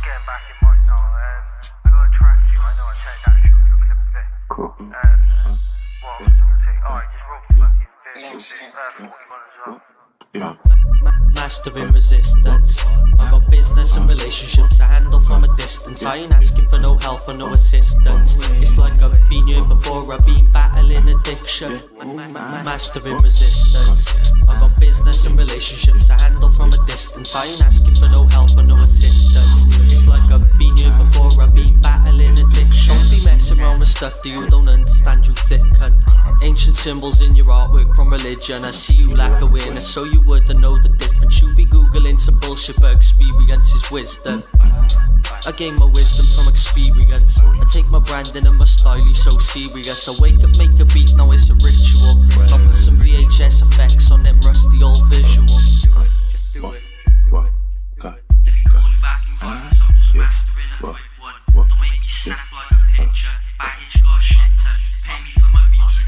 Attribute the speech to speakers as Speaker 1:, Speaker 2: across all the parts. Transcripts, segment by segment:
Speaker 1: getting back in mine now. I got a track too. I know I said that. Show you a clip of it.
Speaker 2: Cool.
Speaker 1: What was I going to say? Oh, I just wrote fucking 41 as well.
Speaker 2: Yeah.
Speaker 3: Mastering resistance. I got business and relationships to handle from a distance. I ain't asking for no help or no assistance. It's like I've been here before, I've been battling addiction. Mastering resistance. I got business and relationships to handle from a distance. I ain't asking for no help or no assistance. It's like I've been here before, I've been battling addiction. Don't be messing around with stuff that you don't understand, you thick cunt. Ancient symbols in your artwork from religion. I see you lack awareness, so you wouldn't know the difference. You be googling some bullshit, but experience is wisdom. I gain my wisdom from experience. I take my branding and my style so serious. I wake up, make a beat, now it's a ritual. I put some VHS effects on them rusty old visuals. Just do it.
Speaker 2: What?
Speaker 3: Call you back in front, so I'm just mastering a quick one. Don't make me snap like a picture. Baggage got shit ton. Pay me for my beats.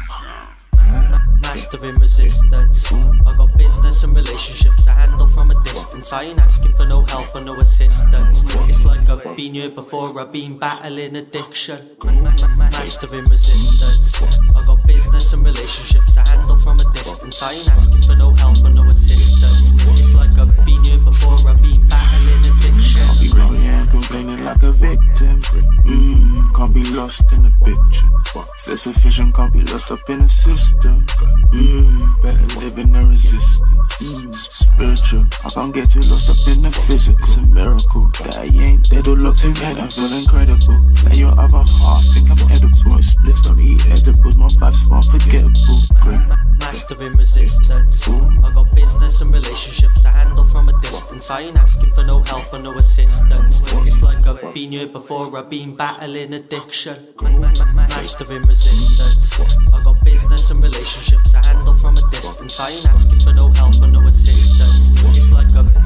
Speaker 3: Mastering resistance. I got business and relationships to handle from a distance. I ain't asking for no help or no assistance. It's like I've been here before, I've been battling addiction. Mastering resistance. I got business and relationships to handle from a distance. I ain't asking for no help or no assistance. It's like I've been here before, I've been battling addiction.
Speaker 2: I'll be crying and complaining like a victim. Can't be lost in the picture. Say sufficient, can't be lost up in the system. Better live in the resistance. Spiritual, I can't get too lost up in the physical. It's a miracle that I ain't dead or locked together. I feel incredible. Like your other half think I'm edible. My spliffs don't eat edibles. My vibes are unforgettable.
Speaker 3: Mastering resistance. I got business and relationships to handle from a distance. I ain't asking for no help or no assistance. It's like I've been here before, I've been battling addiction. Mastering resistance. I got business and relationships to handle from a distance. I ain't asking for no help or no assistance. It's like I've